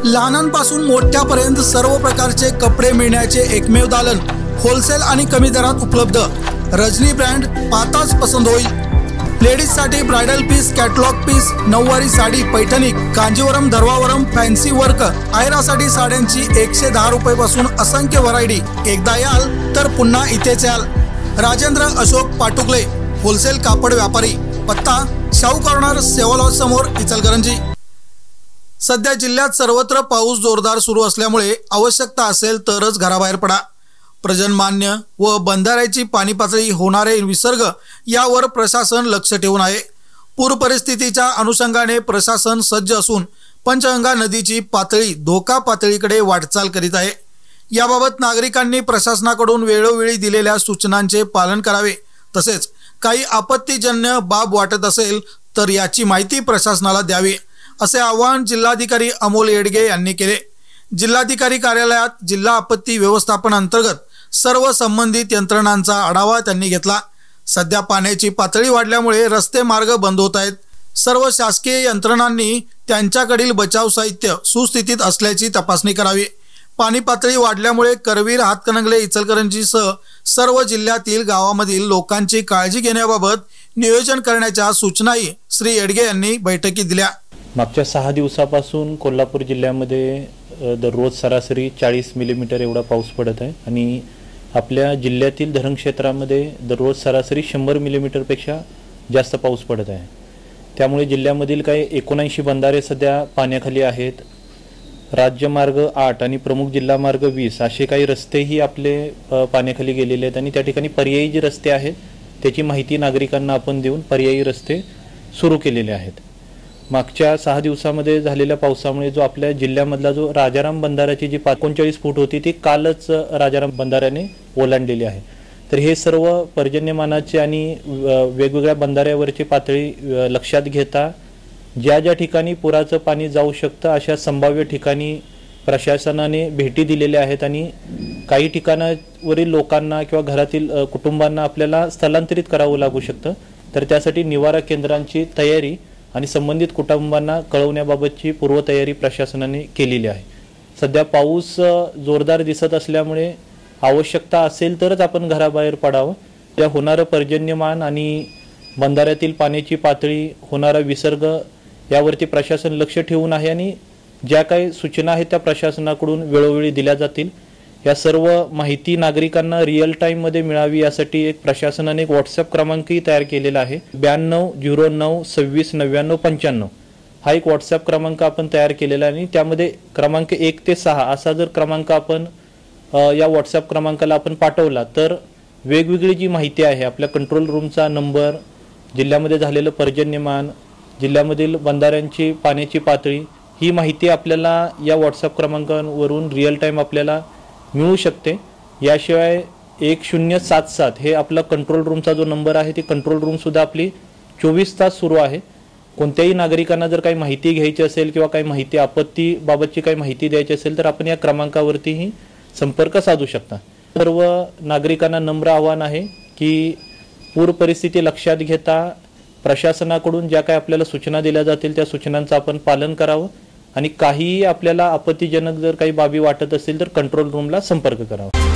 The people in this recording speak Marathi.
लहानांपासून मोठ्यापर्यंत सर्व प्रकारचे कपडे मिळण्याचे एकमेव दालन होलसेल आणि कमी दरात उपलब्ध। रजनी ब्रँड पाताच पसंत होईल। लेडीजसाठी ब्राइडल पीस, कॅटलॉग पीस, नऊवारी साडी, पैठणी, कांजीवरम, धर्वावरम, फॅन्सी वर्क, आयरासाठी साड्यांची 110 रुपयापासून असंख्य व्हरायटी। एकदा याल तर पुन्हा इथेच याल। राजेंद्र अशोक पाटुकले, होलसेल कापड व्यापारी, पत्ता शाहू कॉर्नर, सेवा लॉज समोर, इचलकरंजी। सध्या जिल्ह्यात सर्वत्र पाऊस जोरदार सुरू असल्यामुळे आवश्यकता असेल तरच घराबाहेर पडा। पर्जन्यमान व बंधाऱ्याची पाणी पातळी, होणारे विसर्ग यावर प्रशासन लक्ष ठेवून आहे। पूर परिस्थितीच्या अनुषंगाने प्रशासन सज्ज असून पंचगंगा नदीची पातळी धोका पातळीकडे वाटचाल करीत आहे। याबाबत नागरिकांनी प्रशासनाकडून वेळोवेळी दिलेल्या सूचनांचे पालन करावे। तसेच काही आपत्तीजन्य बाब वाटत असेल तर याची माहिती प्रशासनाला द्यावी, असे आवाहन जिल्हाधिकारी अमोल येडगे यांनी केले। जिल्हाधिकारी कार्यालयात जिल्हा आपत्ती व्यवस्थापन अंतर्गत सर्व संबंधित यंत्रणांचा आढावा त्यांनी घेतला। सध्या पाण्याची पातळी वाढल्यामुळे रस्ते मार्ग बंद होत आहेत। सर्व शासकीय यंत्रणांनी त्यांच्याकडील बचाव साहित्य सुस्थितीत असल्याची तपासणी करावी। पाणी पातळी वाढल्यामुळे करवीर, हातकणंगले, इचलकरंजीसह सर्व जिल्ह्यातील गावांमधील लोकांची काळजी घेण्याबाबत नियोजन करण्याच्या सूचनाही श्री येडगे यांनी बैठकीत दिल्या। मागच्या 6 दिवसापासून कोल्हापूर जिल्ह्यामध्ये दररोज सरासरी 40 मिलीमीटर एवढा पाऊस पडत आहे आणि आपल्या जिल्ह्यातील धरण क्षेत्रामध्ये दररोज सरासरी 100 मिलीमीटरपेक्षा जास्त पाऊस पडत आहे। त्यामुळे जिल्ह्यामधील काही 79 बंधारे सध्या पाण्याखाली आहेत। राज्यमार्ग 8 आणि प्रमुख जिल्हा मार्ग 20 असे काही रस्तेही आपले पाण्याखाली गेलेले आहेत आणि त्या ठिकाणी पर्यायी जे रस्ते आहेत त्याची माहिती नागरिकांना आपण देऊन पर्यायी रस्ते सुरू केलेले आहेत। मागच्या 6 दिवसामध्ये झालेल्या पावसामुळे जो आपल्या जिल्ह्यामधला जो राजाराम बंधाऱ्याची जी 39 फूट होती ती कालच राजाराम बंधाऱ्याने ओलांडलेली आहे। तर हे सर्व पर्जन्यमानाचे आणि वेगवेगळ्या बंधाऱ्यावरची पातळी लक्षात घेता ज्या ज्या ठिकाणी पुराचं पाणी जाऊ शकतं अशा संभाव्य ठिकाणी प्रशासनाने भेटी दिलेल्या आहेत आणि काही ठिकाणावरील लोकांना किंवा घरातील कुटुंबांना आपल्याला स्थलांतरित करावं लागू शकतं। तर त्यासाठी निवारा केंद्रांची तयारी आणि संबंधित कुटुंबांना कळवण्याबाबतची पूर्वतयारी प्रशासनाने केलेली आहे। सध्या पाऊस जोरदार दिसत असल्यामुळे आवश्यकता असेल तरच आपण घराबाहेर पडावं। त्या होणारं पर्जन्यमान आणि बंधाऱ्यातील पाण्याची पातळी, होणारा विसर्ग यावरती प्रशासन लक्ष ठेवून आहे आणि ज्या काही सूचना आहेत त्या प्रशासनाकडून वेळोवेळी दिल्या जातील। या सर्व माहिती नागरिकांना रिअल टाइम मध्ये मिळावी यासाठी एक प्रशासनाने एक व्हॉट्सअप क्रमांकही तयार केलेला आहे। 9209269995 हा एक व्हॉट्सअप क्रमांक आपण तयार केलेला आहे आणि त्यामध्ये क्रमांक 1 ते 6 असा जर क्रमांक आपण या व्हॉट्सअप क्रमांकाला आपण पाठवला तर वेगवेगळी जी माहिती आहे, आपल्या कंट्रोल रूमचा नंबर, जिल्ह्यामध्ये झालेलं पर्जन्यमान, जिल्ह्यामधील बंधाऱ्यांची पाण्याची पातळी, ही माहिती आपल्याला या व्हॉट्सअप क्रमांकावरून रिअल टाइम आपल्याला मिळू शकते। याशिवाय 1077 हे आपला कंट्रोल रूमचा जो नंबर आहे ती कंट्रोल रूम सुद्धा आपली 24 तास सुरू आहे। कोणत्याही नागरिकांना जर काही माहिती घ्यायची असेल किंवा काही माहिती आपत्तीबाबतची काही माहिती द्यायची असेल तर आपण या क्रमांकावरतीही संपर्क साधू शकता। सर्व नागरिकांना नम्र आवाहन आहे की पूर परिस्थिती लक्षात घेता प्रशासनाकडून ज्या काही आपल्याला सूचना दिल्या जातील त्या सूचनांचं आपण पालन करावं आणि काही आपल्याला आपत्तीजनक जर काही बाबी वाटत असेल तर कंट्रोल रूमला संपर्क करावा।